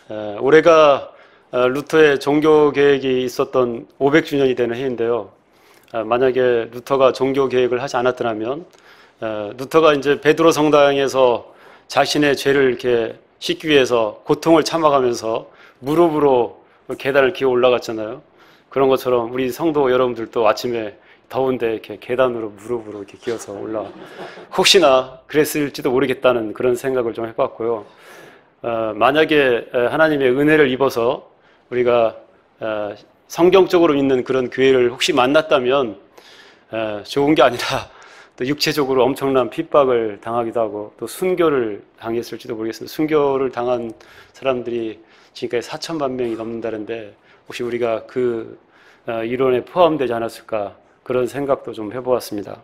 올해가 루터의 종교 계획이 있었던 500주년이 되는 해인데요. 만약에 루터가 종교 계획을 하지 않았더라면 루터가 이제 베드로 성당에서 자신의 죄를 이렇게 씻기 위해서 고통을 참아가면서 무릎으로 계단을 기어 올라갔잖아요. 그런 것처럼 우리 성도 여러분들도 아침에 더운데 이렇게 계단으로 무릎으로 이렇게 기어서 혹시나 그랬을지도 모르겠다는 그런 생각을 좀 해봤고요. 만약에 하나님의 은혜를 입어서 우리가 성경적으로 믿는 그런 교회를 혹시 만났다면 좋은 게 아니라 또 육체적으로 엄청난 핍박을 당하기도 하고 또 순교를 당했을지도 모르겠습니다. 순교를 당한 사람들이 지금까지 4천만 명이 넘는다는데 혹시 우리가 그 이론에 포함되지 않았을까 그런 생각도 좀 해보았습니다.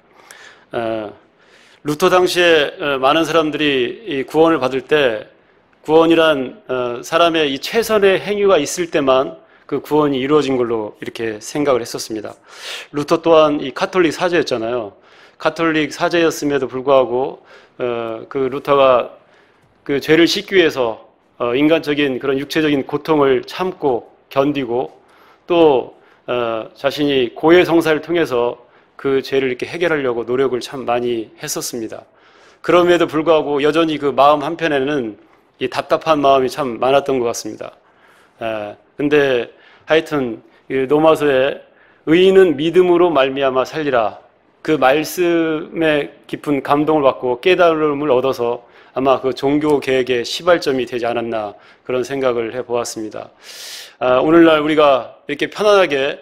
루터 당시에 많은 사람들이 이 구원을 받을 때 구원이란 사람의 이 최선의 행위가 있을 때만 그 구원이 이루어진 걸로 이렇게 생각을 했었습니다. 루터 또한 이 카톨릭 사제였잖아요. 카톨릭 사제였음에도 불구하고 그 루터가 그 죄를 씻기 위해서 인간적인 그런 육체적인 고통을 참고 견디고 또 자신이 고해 성사를 통해서 그 죄를 이렇게 해결하려고 노력을 참 많이 했었습니다. 그럼에도 불구하고 여전히 그 마음 한편에는 이 답답한 마음이 참 많았던 것 같습니다. 근데 하여튼 로마서에 의인은 믿음으로 말미암아 살리라 그 말씀에 깊은 감동을 받고 깨달음을 얻어서 아마 그 종교 개혁의 시발점이 되지 않았나 그런 생각을 해보았습니다. 오늘날 우리가 이렇게 편안하게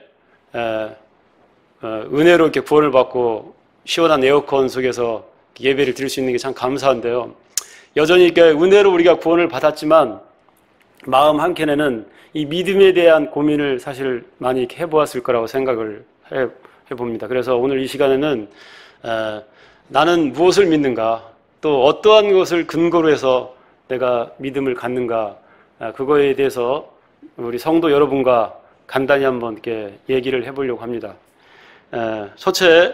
은혜로 이렇게 구원을 받고 시원한 에어컨 속에서 예배를 드릴 수 있는 게 참 감사한데요. 여전히 이렇게 은혜로 우리가 구원을 받았지만 마음 한켠에는 이 믿음에 대한 고민을 사실 많이 이렇게 해보았을 거라고 생각을 해봅니다. 그래서 오늘 이 시간에는 나는 무엇을 믿는가 또 어떠한 것을 근거로 해서 내가 믿음을 갖는가 그거에 대해서 우리 성도 여러분과 간단히 한번 이렇게 얘기를 해보려고 합니다. 첫째,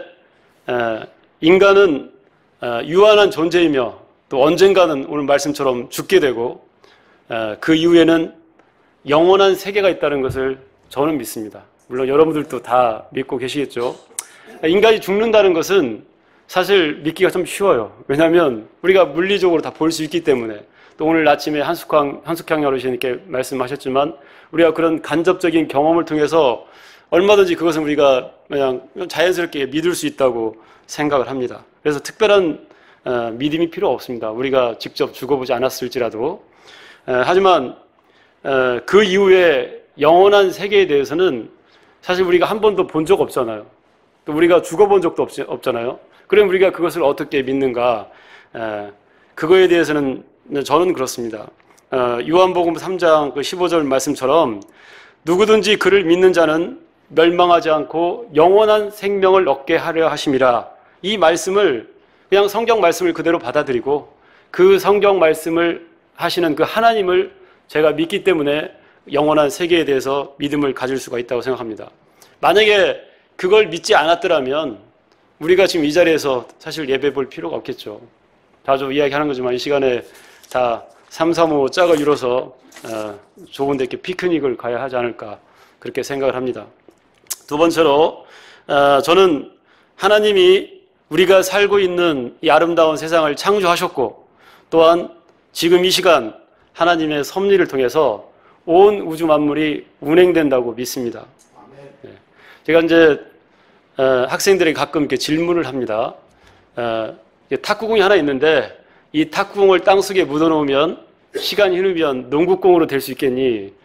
인간은 유한한 존재이며 또 언젠가는 오늘 말씀처럼 죽게 되고 그 이후에는 영원한 세계가 있다는 것을 저는 믿습니다. 물론 여러분들도 다 믿고 계시겠죠. 인간이 죽는다는 것은 사실 믿기가 좀 쉬워요. 왜냐하면 우리가 물리적으로 다 볼 수 있기 때문에 또 오늘 아침에 한숙향 어르신께 말씀하셨지만 우리가 그런 간접적인 경험을 통해서 얼마든지 그것은 우리가 그냥 자연스럽게 믿을 수 있다고 생각을 합니다. 그래서 특별한 믿음이 필요 없습니다. 우리가 직접 죽어보지 않았을지라도. 하지만 그 이후에 영원한 세계에 대해서는 사실 우리가 한 번도 본 적 없잖아요. 또 우리가 죽어본 적도 없잖아요. 그럼 우리가 그것을 어떻게 믿는가? 그거에 대해서는 저는 그렇습니다. 요한복음 3장 그 15절 말씀처럼 누구든지 그를 믿는 자는 멸망하지 않고 영원한 생명을 얻게 하려 하심이라. 이 말씀을 그냥 성경 말씀을 그대로 받아들이고 그 성경 말씀을 하시는 그 하나님을 제가 믿기 때문에 영원한 세계에 대해서 믿음을 가질 수가 있다고 생각합니다. 만약에 그걸 믿지 않았더라면 우리가 지금 이 자리에서 사실 예배 볼 필요가 없겠죠. 자주 이야기하는 거지만 이 시간에 다 3, 3, 5 짝을 이뤄서 좋은 데 이렇게 피크닉을 가야 하지 않을까 그렇게 생각을 합니다. 두 번째로 저는 하나님이 우리가 살고 있는 이 아름다운 세상을 창조하셨고 또한 지금 이 시간 하나님의 섭리를 통해서 온 우주 만물이 운행된다고 믿습니다. 제가 이제 학생들에게 가끔 이렇게 질문을 합니다. 탁구공이 하나 있는데 이 탁구공을 땅속에 묻어놓으면 시간이 흐르면 농구공으로 될 수 있겠니?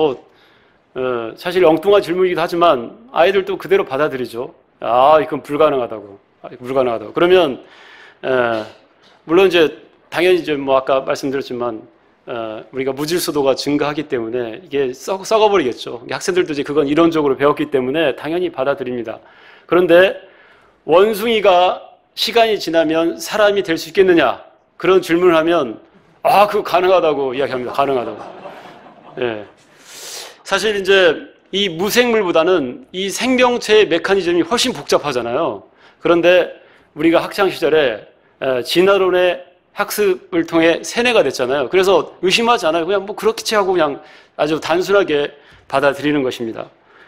사실 엉뚱한 질문이기도 하지만 아이들도 그대로 받아들이죠. 이건 불가능하다고. 불가능하다고. 그러면 물론 이제 당연히 이제 아까 말씀드렸지만 우리가 무질서도가 증가하기 때문에 이게 썩어버리겠죠. 학생들도 이제 그건 이론적으로 배웠기 때문에 당연히 받아들입니다. 그런데 원숭이가 시간이 지나면 사람이 될 수 있겠느냐? 그런 질문을 하면 그거 가능하다고 이야기합니다. 가능하다고. 예. 사실 이제 이 무생물보다는 이 생명체의 메커니즘이 훨씬 복잡하잖아요. 그런데 우리가 학창 시절에 진화론의 학습을 통해 세뇌가 됐잖아요. 그래서 의심하지 않아요. 그냥 뭐 그렇게 하고 그냥 아주 단순하게 받아들이는 것입니다.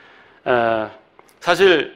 사실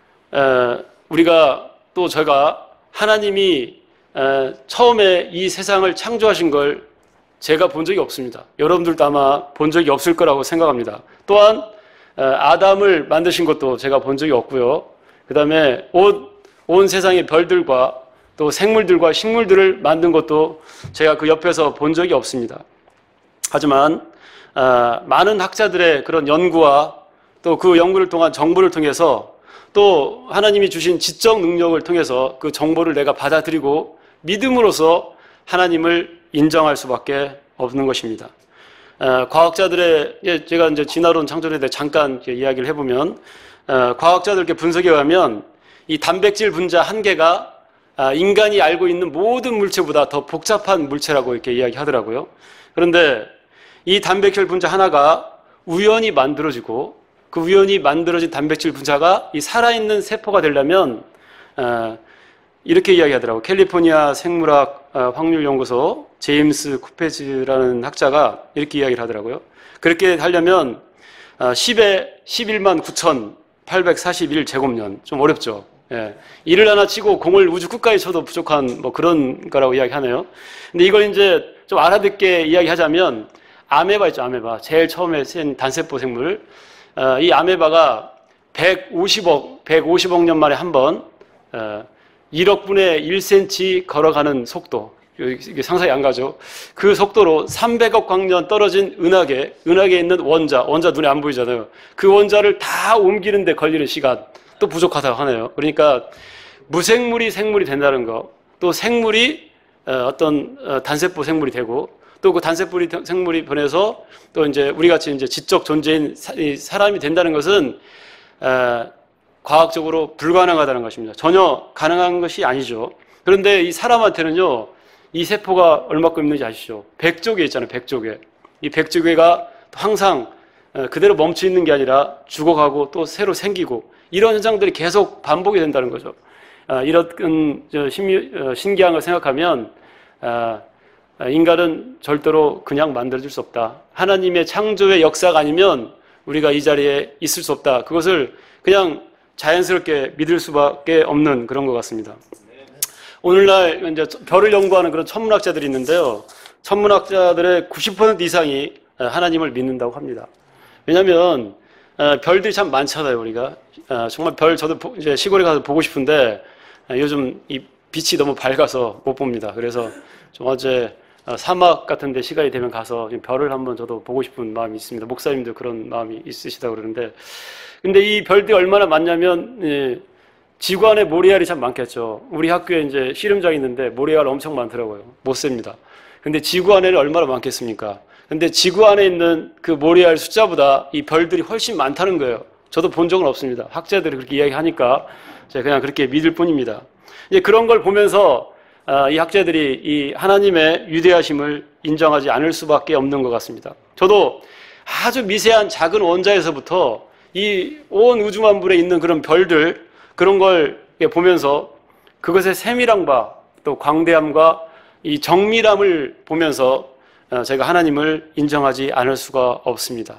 우리가 또 제가 하나님이 처음에 이 세상을 창조하신 걸 제가 본 적이 없습니다. 여러분들도 아마 본 적이 없을 거라고 생각합니다. 또한 아담을 만드신 것도 제가 본 적이 없고요. 그 다음에 온 세상의 별들과 또 생물들과 식물들을 만든 것도 제가 그 옆에서 본 적이 없습니다. 하지만 많은 학자들의 그런 연구와 또 그 연구를 통한 정보를 통해서 또 하나님이 주신 지적 능력을 통해서 그 정보를 내가 받아들이고 믿음으로써 하나님을 인정할 수밖에 없는 것입니다. 과학자들의, 제가 이제 진화론 창조에 대해 잠깐 이야기를 해보면, 과학자들께 분석해 가면 이 단백질 분자 한 개가 인간이 알고 있는 모든 물체보다 더 복잡한 물체라고 이렇게 이야기하더라고요. 그런데 이 단백질 분자 하나가 우연히 만들어지고 그 우연히 만들어진 단백질 분자가 이 살아있는 세포가 되려면 이렇게 이야기하더라고요. 캘리포니아 생물학 확률연구소 제임스 쿠페즈라는 학자가 이렇게 이야기를 하더라고요. 그렇게 하려면 10의 11만 9,841 제곱년. 좀 어렵죠. 예. 일을 하나 치고 공을 우주 끝까지 쳐도 부족한 뭐 그런 거라고 이야기하네요. 근데 이걸 이제 좀 알아듣게 이야기하자면 아메바 있죠, 아메바. 제일 처음에 센 단세포 생물. 이 아메바가 150억 년 만에 한 번 1억 분의 1cm 걸어가는 속도, 이게 상상이 안 가죠. 그 속도로 300억 광년 떨어진 은하계에 있는 원자 눈에 안 보이잖아요. 그 원자를 다 옮기는 데 걸리는 시간 또 부족하다고 하네요. 그러니까 무생물이 생물이 된다는 거, 또 생물이 어떤 단세포 생물이 되고, 또 그 단세포 생물이 변해서 또 이제 우리 같이 이제 지적 존재인 사람이 된다는 것은 과학적으로 불가능하다는 것입니다. 전혀 가능한 것이 아니죠. 그런데 이 사람한테는요, 이 세포가 얼마큼 있는지 아시죠? 100조개 있잖아요, 100조개. 이 100조개가 항상 그대로 멈춰 있는 게 아니라 죽어가고 또 새로 생기고 이런 현상들이 계속 반복이 된다는 거죠. 이런 신기한 걸 생각하면 인간은 절대로 그냥 만들어질 수 없다. 하나님의 창조의 역사가 아니면 우리가 이 자리에 있을 수 없다. 그것을 그냥 자연스럽게 믿을 수밖에 없는 그런 것 같습니다. 오늘날 이제 별을 연구하는 그런 천문학자들이 있는데요. 천문학자들의 90% 이상이 하나님을 믿는다고 합니다. 왜냐하면 별들이 참 많잖아요, 우리가. 정말 별 저도 이제 시골에 가서 보고 싶은데 요즘 이 빛이 너무 밝아서 못 봅니다. 그래서 좀 어제 사막 같은 데 시간이 되면 가서 별을 한번 저도 보고 싶은 마음이 있습니다. 목사님도 그런 마음이 있으시다고 그러는데, 근데 이 별들이 얼마나 많냐면 지구 안에 모래알이 참 많겠죠. 우리 학교에 이제 씨름장이 있는데 모래알 엄청 많더라고요. 못 셉니다. 근데 지구 안에는 얼마나 많겠습니까? 근데 지구 안에 있는 그 모래알 숫자보다 이 별들이 훨씬 많다는 거예요. 저도 본 적은 없습니다. 학자들이 그렇게 이야기하니까 제가 그냥 그렇게 믿을 뿐입니다. 이제 그런 걸 보면서 이 학자들이 이 하나님의 위대하심을 인정하지 않을 수밖에 없는 것 같습니다. 저도 아주 미세한 작은 원자에서부터 이 온 우주 만물에 있는 그런 별들, 그런 걸 보면서 그것의 세밀함과 또 광대함과 이 정밀함을 보면서 제가 하나님을 인정하지 않을 수가 없습니다.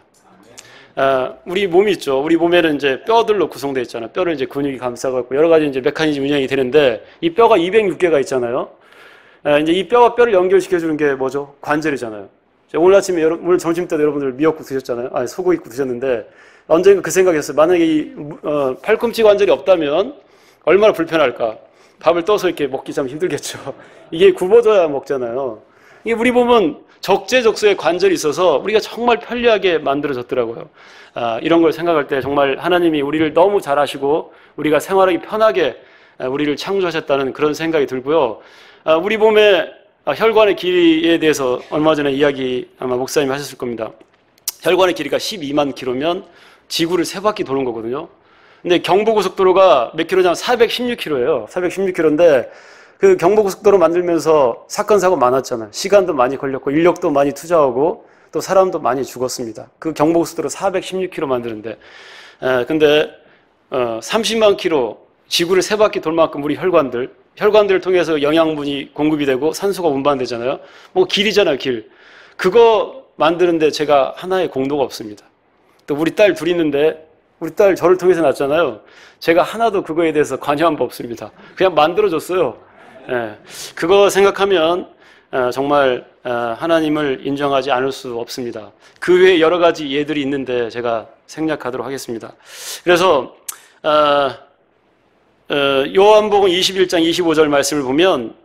우리 몸이 있죠. 우리 몸에는 이제 뼈들로 구성되어 있잖아요. 뼈를 이제 근육이 감싸갖고 여러 가지 이제 메커니즘 운영이 되는데 이 뼈가 206개가 있잖아요. 이제 이 뼈와 뼈를 연결시켜주는 게 뭐죠? 관절이잖아요. 오늘 아침에 오늘 점심 때 여러분들 미역국 드셨잖아요. 아니, 소고기국 드셨는데 언젠가 그 생각했어요. 만약에 이 팔꿈치 관절이 없다면 얼마나 불편할까? 밥을 떠서 이렇게 먹기 참 힘들겠죠. 이게 굽어져야 먹잖아요. 이게 우리 몸은 적재적소에 관절이 있어서 우리가 정말 편리하게 만들어졌더라고요. 이런 걸 생각할 때 정말 하나님이 우리를 너무 잘 아시고 우리가 생활하기 편하게 우리를 창조하셨다는 그런 생각이 들고요. 우리 몸의 혈관의 길이에 대해서 얼마 전에 이야기 아마 목사님이 하셨을 겁니다. 혈관의 길이가 12만 킬로면 지구를 3바퀴 도는 거거든요. 근데 경부고속도로가 몇 킬로냐면 416킬로예요. 416킬로인데 그 경부고속도로 만들면서 사건 사고 많았잖아요. 시간도 많이 걸렸고 인력도 많이 투자하고 또 사람도 많이 죽었습니다. 그 경부고속도로 416킬로 만드는데 근데 30만 킬로 지구를 3바퀴 돌 만큼 우리 혈관들 혈관들을 통해서 영양분이 공급이 되고 산소가 운반되잖아요. 뭐 길이잖아요, 길. 그거 만드는데 제가 하나의 공로가 없습니다. 또 우리 딸 둘이 있는데 우리 딸 저를 통해서 낳았잖아요. 제가 하나도 그거에 대해서 관여한 바 없습니다. 그냥 만들어줬어요. 예, 그거 생각하면 정말 하나님을 인정하지 않을 수 없습니다. 그 외에 여러 가지 예들이 있는데 제가 생략하도록 하겠습니다. 그래서 요한복음 21장 25절 말씀을 보면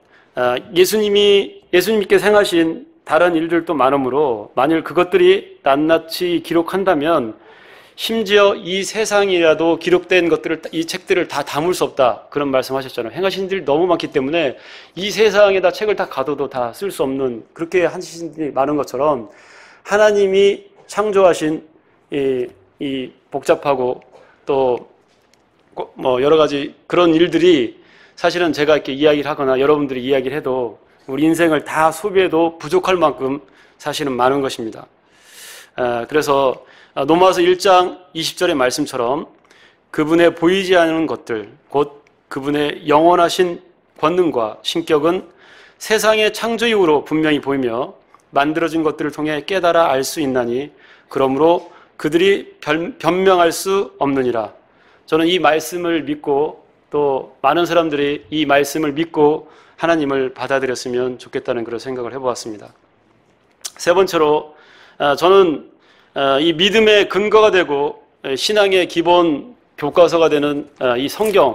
예수님께서 행하신 다른 일들도 많으므로 만일 그것들이 낱낱이 기록한다면 심지어 이 세상이라도 기록된 것들을, 이 책들을 다 담을 수 없다, 그런 말씀하셨잖아요. 행하신 일이 너무 많기 때문에 이 세상에다 책을 다 가둬도 다 쓸 수 없는, 그렇게 하신 일이 많은 것처럼 하나님이 창조하신 이 복잡하고 또 뭐 여러 가지 그런 일들이 사실은 제가 이렇게 이야기를 하거나 여러분들이 이야기를 해도 우리 인생을 다 소비해도 부족할 만큼 사실은 많은 것입니다. 그래서 로마서 1장 20절의 말씀처럼 그분의 보이지 않는 것들, 곧 그분의 영원하신 권능과 신격은 세상의 창조 이후로 분명히 보이며 만들어진 것들을 통해 깨달아 알 수 있나니 그러므로 그들이 변명할 수 없느니라. 저는 이 말씀을 믿고 또 많은 사람들이 이 말씀을 믿고 하나님을 받아들였으면 좋겠다는 그런 생각을 해보았습니다. 세 번째로 저는 이 믿음의 근거가 되고 신앙의 기본 교과서가 되는 이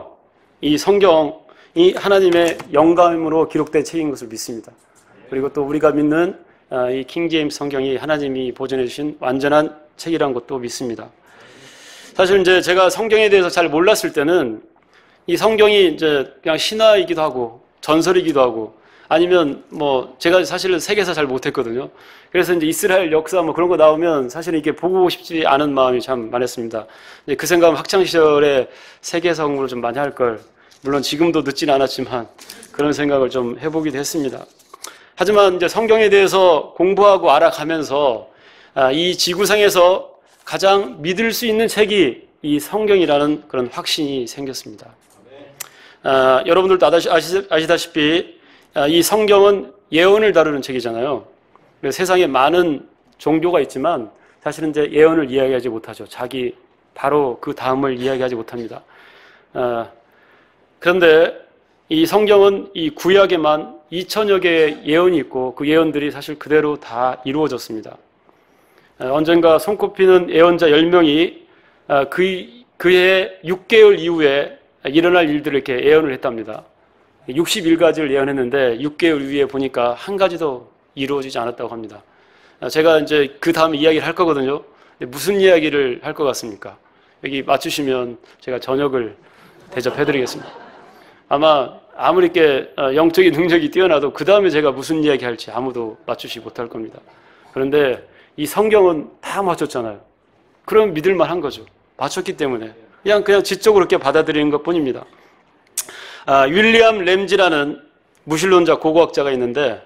성경이 하나님의 영감으로 기록된 책인 것을 믿습니다. 그리고 또 우리가 믿는 이 킹제임스 성경이 하나님이 보존해 주신 완전한 책이란 것도 믿습니다. 사실 이제 제가 성경에 대해서 잘 몰랐을 때는 이 성경이 이제 그냥 신화이기도 하고 전설이기도 하고 아니면 뭐 제가 사실은 세계사 잘 못했거든요. 그래서 이제 이스라엘 역사 뭐 그런 거 나오면 사실은 이게 보고 싶지 않은 마음이 참 많았습니다. 이제 그 생각은 학창 시절에 세계사 공부를 좀 많이 할 걸. 물론 지금도 늦지는 않았지만 그런 생각을 좀 해보기도 했습니다. 하지만 이제 성경에 대해서 공부하고 알아가면서 이 지구상에서 가장 믿을 수 있는 책이 이 성경이라는 그런 확신이 생겼습니다. 여러분들도 아시다시피 이 성경은 예언을 다루는 책이잖아요. 세상에 많은 종교가 있지만 사실은 이제 예언을 이야기하지 못하죠. 자기 바로 그 다음을 이야기하지 못합니다. 그런데 이 성경은 이 구약에만 2000여 개의 예언이 있고 그 예언들이 사실 그대로 다 이루어졌습니다. 언젠가 손꼽히는 예언자 10명이 그의 6개월 이후에 일어날 일들을 이렇게 예언을 했답니다. 61가지를 예언했는데 6개월 이후에 보니까 한 가지도 이루어지지 않았다고 합니다. 제가 이제 그 다음에 이야기를 할 거거든요. 무슨 이야기를 할 것 같습니까? 여기 맞추시면 제가 저녁을 대접해드리겠습니다. 아무리 이렇게 영적인 능력이 뛰어나도 그 다음에 제가 무슨 이야기 할지 아무도 맞추지 못할 겁니다. 그런데 이 성경은 다 맞췄잖아요. 그럼 믿을만 한 거죠. 맞췄기 때문에. 그냥 지적으로 이렇게 받아들이는 것 뿐입니다. 윌리엄 램지라는 무신론자 고고학자가 있는데,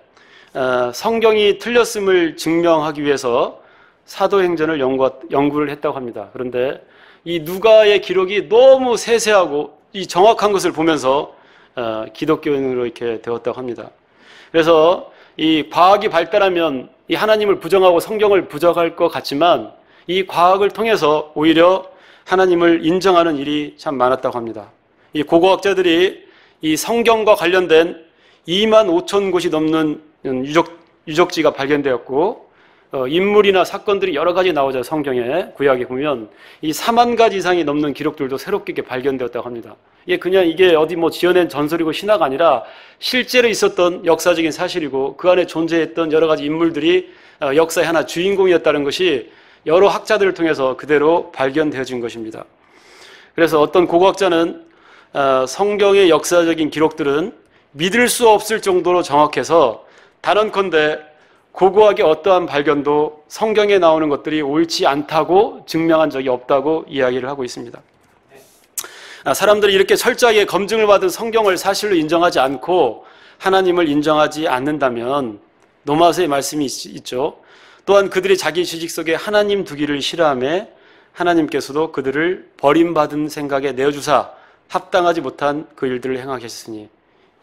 성경이 틀렸음을 증명하기 위해서 사도행전을 연구를 했다고 합니다. 그런데 이 누가의 기록이 너무 세세하고 이 정확한 것을 보면서 기독교인으로 이렇게 되었다고 합니다. 그래서 이 과학이 발달하면 이 하나님을 부정하고 성경을 부정할 것 같지만 이 과학을 통해서 오히려 하나님을 인정하는 일이 참 많았다고 합니다. 이 고고학자들이 이 성경과 관련된 25,000곳이 넘는 유적지가 발견되었고 인물이나 사건들이 여러 가지 나오죠. 성경에 구약에 보면 이 4만 가지 이상이 넘는 기록들도 새롭게 발견되었다고 합니다. 이게 어디 뭐 지어낸 전설이고 신화가 아니라 실제로 있었던 역사적인 사실이고 그 안에 존재했던 여러 가지 인물들이 역사의 하나 주인공이었다는 것이 여러 학자들을 통해서 그대로 발견되어진 것입니다. 그래서 어떤 고고학자는 성경의 역사적인 기록들은 믿을 수 없을 정도로 정확해서 단언컨대 고고학의 어떠한 발견도 성경에 나오는 것들이 옳지 않다고 증명한 적이 없다고 이야기를 하고 있습니다. 사람들이 이렇게 철저하게 검증을 받은 성경을 사실로 인정하지 않고 하나님을 인정하지 않는다면 로마서의 말씀이 있죠. 또한 그들이 자기 지식 속에 하나님 두기를 싫어하며 하나님께서도 그들을 버림받은 생각에 내어주사 합당하지 못한 그 일들을 행하게 하셨으니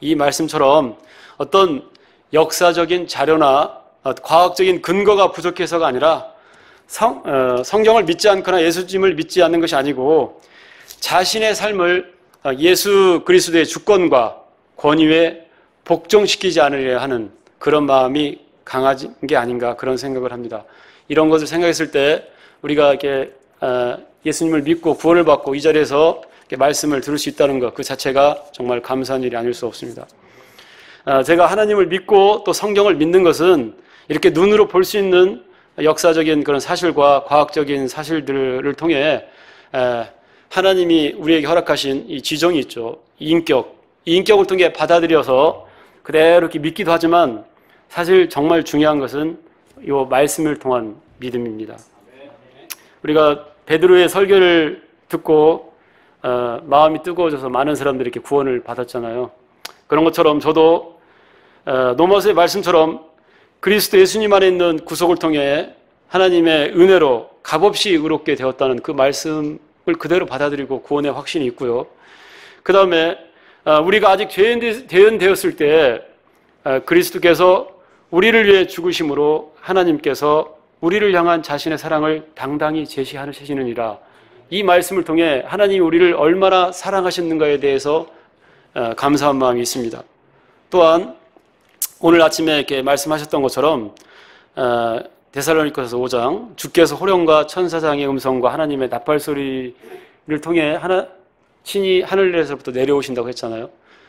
이 말씀처럼 어떤 역사적인 자료나 과학적인 근거가 부족해서가 아니라 성경을 믿지 않거나 예수님을 믿지 않는 것이 아니고 자신의 삶을 예수 그리스도의 주권과 권위에 복종시키지 않으려 하는 그런 마음이 강한 게 아닌가 그런 생각을 합니다. 이런 것을 생각했을 때 우리가 이렇게 예수님을 믿고 구원을 받고 이 자리에서 말씀을 들을 수 있다는 것 그 자체가 정말 감사한 일이 아닐 수 없습니다. 제가 하나님을 믿고 또 성경을 믿는 것은 이렇게 눈으로 볼 수 있는 역사적인 그런 사실과 과학적인 사실들을 통해 하나님이 우리에게 허락하신 이 지정이 있죠. 이 인격을 통해 받아들여서 그대로 이렇게 믿기도 하지만 사실 정말 중요한 것은 이 말씀을 통한 믿음입니다. 우리가 베드로의 설교를 듣고 마음이 뜨거워져서 많은 사람들이 이렇게 구원을 받았잖아요. 그런 것처럼 저도 노마서의 말씀처럼 그리스도 예수님 안에 있는 구속을 통해 하나님의 은혜로 값없이 의롭게 되었다는 그 말씀을 그대로 받아들이고 구원의 확신이 있고요. 그 다음에 우리가 아직 죄인 되었을 때 그리스도께서 우리를 위해 죽으심으로 하나님께서 우리를 향한 자신의 사랑을 당당히 제시하시느니라. 이 말씀을 통해 하나님이 우리를 얼마나 사랑하셨는가에 대해서 감사한 마음이 있습니다. 또한 오늘 아침에 이렇게 말씀하셨던 것처럼 데살로니가서 5장 주께서 호령과 천사장의 음성과 하나님의 나팔 소리를 통해 친히 하늘에서부터 내려오신다고 했잖아요.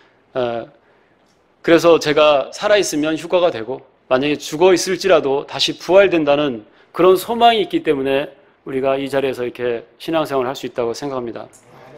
그래서 제가 살아있으면 휴가가 되고 만약에 죽어 있을지라도 다시 부활된다는 그런 소망이 있기 때문에 우리가 이 자리에서 이렇게 신앙생활을 할 수 있다고 생각합니다.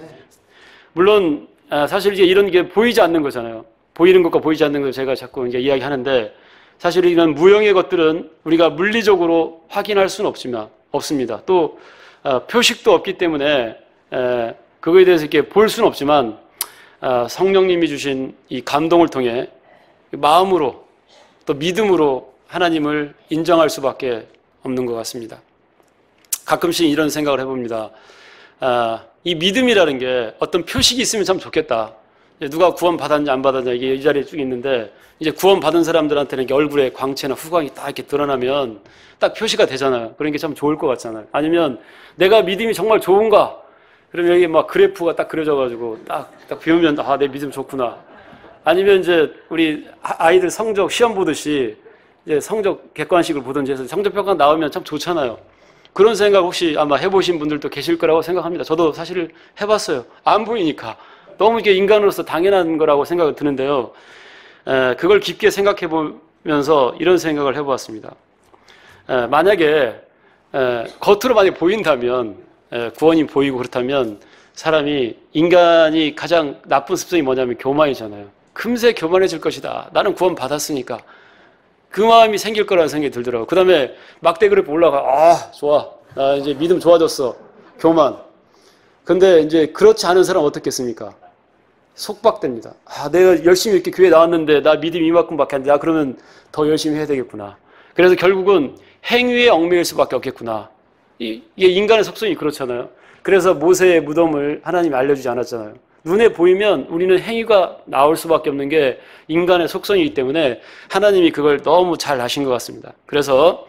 물론 사실 이제 이런 게 보이지 않는 거잖아요. 보이는 것과 보이지 않는 걸 제가 자꾸 이제 이야기하는데 사실 이런 무형의 것들은 우리가 물리적으로 확인할 수는 없습니다. 또 표식도 없기 때문에 그거에 대해서 이렇게 볼 수는 없지만 성령님이 주신 이 감동을 통해 마음으로 또 믿음으로 하나님을 인정할 수밖에 없는 것 같습니다. 가끔씩 이런 생각을 해봅니다. 이 믿음이라는 게 어떤 표식이 있으면 참 좋겠다. 누가 구원 받았냐 안 받았냐 이게 이 자리에 쭉 있는데 이제 구원 받은 사람들한테는 이게 얼굴에 광채나 후광이 딱 이렇게 드러나면 딱 표시가 되잖아요. 그런 게 참 좋을 것 같잖아요. 아니면 내가 믿음이 정말 좋은가? 그러면 여기 막 그래프가 딱 그려져가지고 딱 비우면 내 믿음 좋구나. 아니면 이제 우리 아이들 성적 시험 보듯이 이제 성적 객관식을 보든지 해서 성적 평가 나오면 참 좋잖아요. 그런 생각 혹시 아마 해보신 분들도 계실 거라고 생각합니다. 저도 사실 해봤어요. 안 보이니까. 너무 이게 인간으로서 당연한 거라고 생각이 드는데요. 그걸 깊게 생각해 보면서 이런 생각을 해보았습니다. 만약에 겉으로 많이 보인다면 구원이 보이고 그렇다면 사람이 인간이 가장 나쁜 습성이 뭐냐면 교만이잖아요. 금세 교만해질 것이다. 나는 구원 받았으니까. 그 마음이 생길 거라는 생각이 들더라고요. 그 다음에 막대 그래프 올라가. 좋아. 나 이제 믿음 좋아졌어. 교만. 근데 이제 그렇지 않은 사람 어떻겠습니까? 속박됩니다. 내가 열심히 이렇게 교회 나왔는데 나 믿음 이만큼밖에 안 돼. 그러면 더 열심히 해야 되겠구나. 그래서 결국은 행위에 얽매일 수밖에 없겠구나. 이게 인간의 속성이 그렇잖아요. 그래서 모세의 무덤을 하나님이 알려주지 않았잖아요. 눈에 보이면 우리는 행위가 나올 수밖에 없는 게 인간의 속성이기 때문에 하나님이 그걸 너무 잘 아신 것 같습니다. 그래서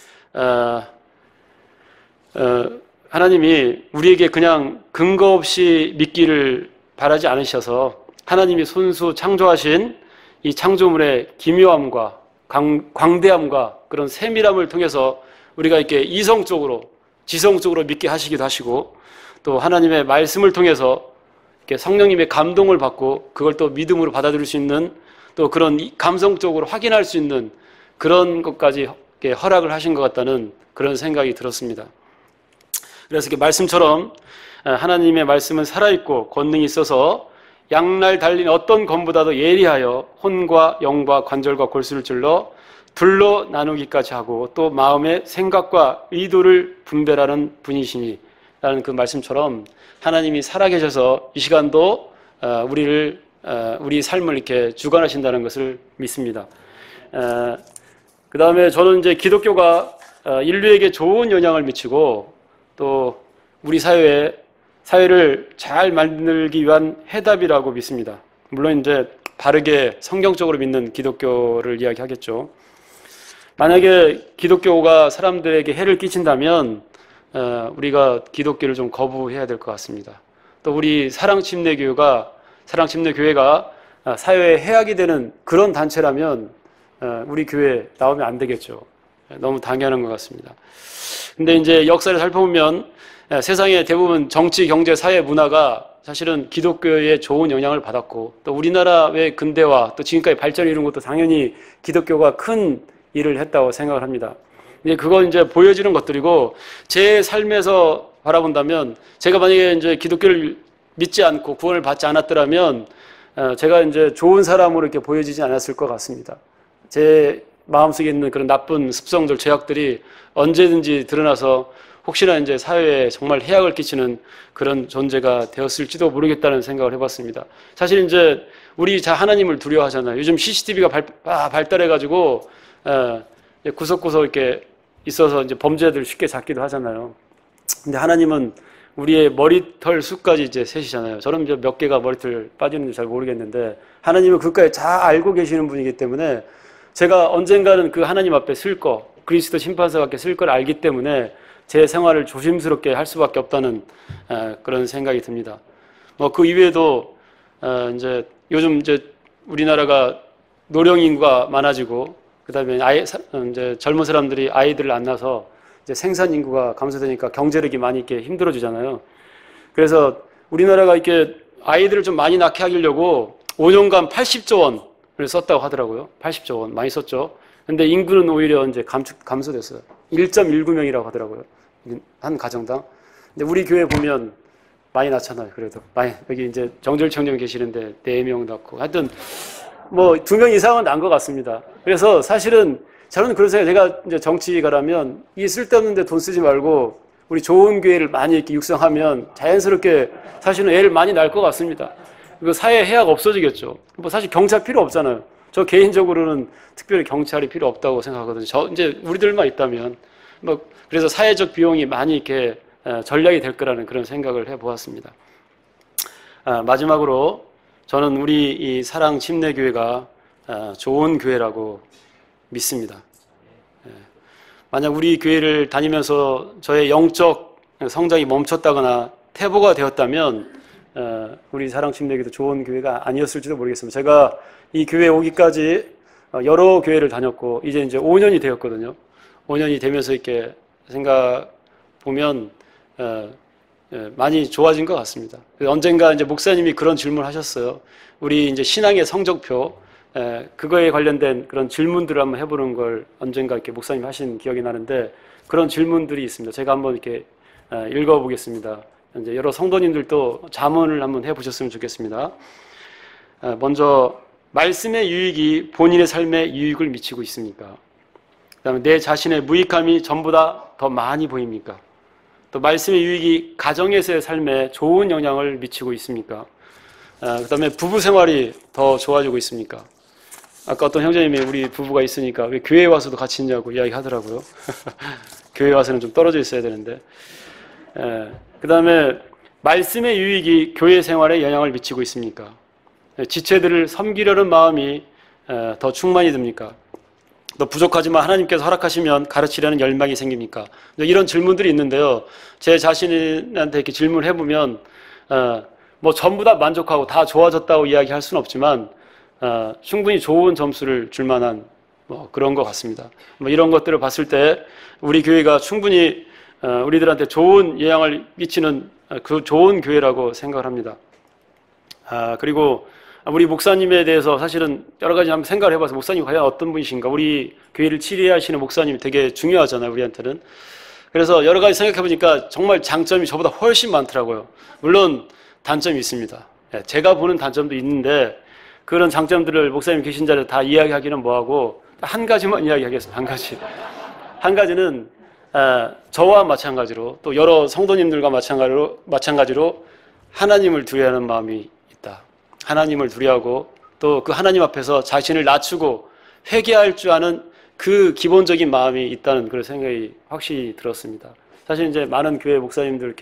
하나님이 우리에게 그냥 근거 없이 믿기를 바라지 않으셔서 하나님이 손수 창조하신 이 창조물의 기묘함과 광대함과 그런 세밀함을 통해서 우리가 이렇게 이성적으로 지성적으로 믿게 하시기도 하시고 또 하나님의 말씀을 통해서 이렇게 성령님의 감동을 받고 그걸 또 믿음으로 받아들일 수 있는 또 그런 감성적으로 확인할 수 있는 그런 것까지 허락을 하신 것 같다는 그런 생각이 들었습니다. 그래서 이렇게 말씀처럼 하나님의 말씀은 살아있고 권능이 있어서 양날 달린 어떤 검보다도 예리하여 혼과 영과 관절과 골수를 찔러 둘로 나누기까지 하고 또 마음의 생각과 의도를 분별하는 분이시니 라는 그 말씀처럼 하나님이 살아계셔서 이 시간도 우리 삶을 이렇게 주관하신다는 것을 믿습니다. 그 다음에 저는 이제 기독교가 인류에게 좋은 영향을 미치고 또 우리 사회를 잘 만들기 위한 해답이라고 믿습니다. 물론 이제 바르게 성경적으로 믿는 기독교를 이야기하겠죠. 만약에 기독교가 사람들에게 해를 끼친다면 우리가 기독교를 좀 거부해야 될 것 같습니다. 또 우리 사랑침례교회가 사회에 해악이 되는 그런 단체라면 우리 교회 나오면 안 되겠죠. 너무 당연한 것 같습니다. 근데 이제 역사를 살펴보면 세상의 대부분 정치, 경제, 사회, 문화가 사실은 기독교에 좋은 영향을 받았고, 또 우리나라의 근대화, 또 지금까지 발전을 이룬 것도 당연히 기독교가 큰 일을 했다고 생각을 합니다. 이제 그건 이제 보여지는 것들이고, 제 삶에서 바라본다면, 제가 만약에 이제 기독교를 믿지 않고 구원을 받지 않았더라면, 제가 이제 좋은 사람으로 이렇게 보여지지 않았을 것 같습니다. 제 마음속에 있는 그런 나쁜 습성들, 죄악들이 언제든지 드러나서 혹시나 이제 사회에 정말 해악을 끼치는 그런 존재가 되었을지도 모르겠다는 생각을 해봤습니다. 사실 이제 우리 하나님을 두려워하잖아요. 요즘 CCTV가 발달해가지고 구석구석 이렇게 있어서 이제 범죄들 쉽게 잡기도 하잖아요. 근데 하나님은 우리의 머리털 수까지 이제 세시잖아요. 저는 이제 몇 개가 머리털 빠지는지 잘 모르겠는데 하나님은 그것까지 잘 알고 계시는 분이기 때문에 제가 언젠가는 그 하나님 앞에 설 거, 그리스도 심판서 앞에 설 걸 알기 때문에 제 생활을 조심스럽게 할 수밖에 없다는 그런 생각이 듭니다. 뭐 그 이외에도 이제 요즘 이제 우리나라가 노령 인구가 많아지고 그다음에 이제 젊은 사람들이 아이들을 안 낳아서 이제 생산 인구가 감소되니까 경제력이 많이 이렇게 힘들어지잖아요. 그래서 우리나라가 이렇게 아이들을 좀 많이 낳게 하려고 5년간 80조 원을 썼다고 하더라고요. 80조 원 많이 썼죠. 근데 인구는 오히려 이제 감소됐어요. 1.19명이라고 하더라고요. 한 가정당. 근데 우리 교회 보면 많이 낳잖아요. 그래도 많이 여기 이제 정절청년 계시는데 4명 낳고 하여튼 뭐 2명 이상은 난 것 같습니다. 그래서 사실은 저는 그런 생각, 제가 이제 정치가라면 이 쓸데없는데 돈 쓰지 말고 우리 좋은 교회를 많이 이렇게 육성하면 자연스럽게 사실은 애를 많이 낳을 것 같습니다. 그리고 사회 해악 없어지겠죠. 뭐 사실 경찰 필요 없잖아요. 저 개인적으로는 특별히 경찰이 필요 없다고 생각하거든요. 이제 우리들만 있다면 뭐 그래서 사회적 비용이 많이 이렇게 전략이 될 거라는 그런 생각을 해보았습니다. 마지막으로 저는 우리 이 사랑 침례교회가 좋은 교회라고 믿습니다. 만약 우리 교회를 다니면서 저의 영적 성장이 멈췄다거나 퇴보가 되었다면 우리 사랑 침례교회도 좋은 교회가 아니었을지도 모르겠습니다. 제가 이 교회에 오기까지 여러 교회를 다녔고 이제 5년이 되었거든요. 5년이 되면서 이렇게 생각 보면 많이 좋아진 것 같습니다. 언젠가 이제 목사님이 그런 질문을 하셨어요. 우리 이제 신앙의 성적표 그거에 관련된 그런 질문들을 한번 해보는 걸 언젠가 이렇게 목사님 하신 기억이 나는데 그런 질문들이 있습니다. 제가 한번 이렇게 읽어보겠습니다. 이제 여러 성도님들도 자문을 한번 해보셨으면 좋겠습니다. 먼저 말씀의 유익이 본인의 삶에 유익을 미치고 있습니까? 그다음에 내 자신의 무익함이 전보다 더 많이 보입니까? 또 말씀의 유익이 가정에서의 삶에 좋은 영향을 미치고 있습니까? 그다음에 부부 생활이 더 좋아지고 있습니까? 아까 어떤 형제님이 우리 부부가 있으니까 왜 교회에 와서도 같이 있냐고 이야기하더라고요. 교회에 와서는 좀 떨어져 있어야 되는데. 그다음에 말씀의 유익이 교회 생활에 영향을 미치고 있습니까? 지체들을 섬기려는 마음이 더 충만이 됩니까? 또 부족하지만 하나님께서 허락하시면 가르치려는 열망이 생깁니까? 이런 질문들이 있는데요. 제 자신한테 이렇게 질문을 해보면 뭐 전부 다 만족하고 다 좋아졌다고 이야기할 수는 없지만 충분히 좋은 점수를 줄 만한 뭐 그런 것 같습니다. 뭐 이런 것들을 봤을 때 우리 교회가 충분히 우리들한테 좋은 영향을 미치는 그 좋은 교회라고 생각을 합니다. 그리고 우리 목사님에 대해서 사실은 여러 가지 한번 생각을 해봐서 목사님이 과연 어떤 분이신가, 우리 교회를 치리하시는 목사님이 되게 중요하잖아요, 우리한테는. 그래서 여러 가지 생각해보니까 정말 장점이 저보다 훨씬 많더라고요. 물론 단점이 있습니다. 제가 보는 단점도 있는데 그런 장점들을 목사님 계신 자리에 다 이야기하기는 뭐하고 한 가지만 이야기하겠습니다. 한 가지는 저와 마찬가지로 또 여러 성도님들과 마찬가지로 하나님을 두려워하는 마음이 있다. 하나님을 두려워하고 또 그 하나님 앞에서 자신을 낮추고 회개할 줄 아는 그 기본적인 마음이 있다는 그런 생각이 확실히 들었습니다. 사실 이제 많은 교회 목사님들 이렇게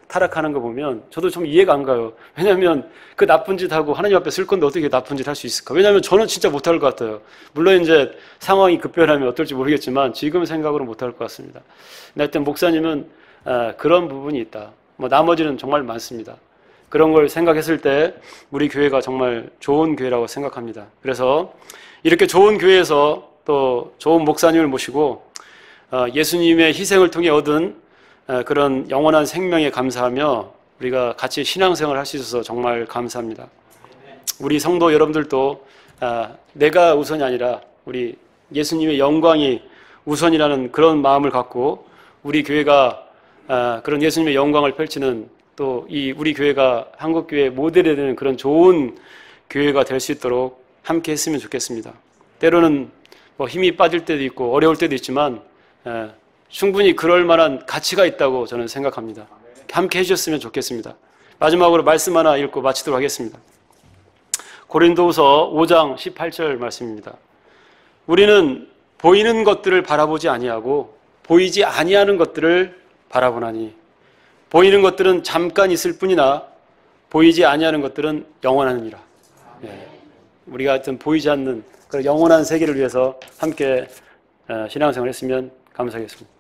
타락하는 거 보면 저도 좀 이해가 안 가요. 왜냐하면 그 나쁜 짓 하고 하나님 앞에 쓸 건데 어떻게 나쁜 짓 할 수 있을까? 왜냐하면 저는 진짜 못할 것 같아요. 물론 이제 상황이 급변하면 어떨지 모르겠지만 지금 생각으로 못할 것 같습니다. 근데 하여튼 목사님은 그런 부분이 있다. 뭐 나머지는 정말 많습니다. 그런 걸 생각했을 때 우리 교회가 정말 좋은 교회라고 생각합니다. 그래서 이렇게 좋은 교회에서 또 좋은 목사님을 모시고 예수님의 희생을 통해 얻은 그런 영원한 생명에 감사하며 우리가 같이 신앙생활을 할 수 있어서 정말 감사합니다. 우리 성도 여러분들도 내가 우선이 아니라 우리 예수님의 영광이 우선이라는 그런 마음을 갖고 우리 교회가 그런 예수님의 영광을 펼치는 또 이 우리 교회가 한국교회 모델이 되는 그런 좋은 교회가 될 수 있도록 함께 했으면 좋겠습니다. 때로는 뭐 힘이 빠질 때도 있고 어려울 때도 있지만 충분히 그럴 만한 가치가 있다고 저는 생각합니다. 함께 해주셨으면 좋겠습니다. 마지막으로 말씀 하나 읽고 마치도록 하겠습니다. 고린도후서 5장 18절 말씀입니다. 우리는 보이는 것들을 바라보지 아니하고 보이지 아니하는 것들을 바라보나니 보이는 것들은 잠깐 있을 뿐이나 보이지 아니하는 것들은 영원하느니라. 우리가 하여튼 보이지 않는 그런 영원한 세계를 위해서 함께 신앙생활을 했으면 감사하겠습니다.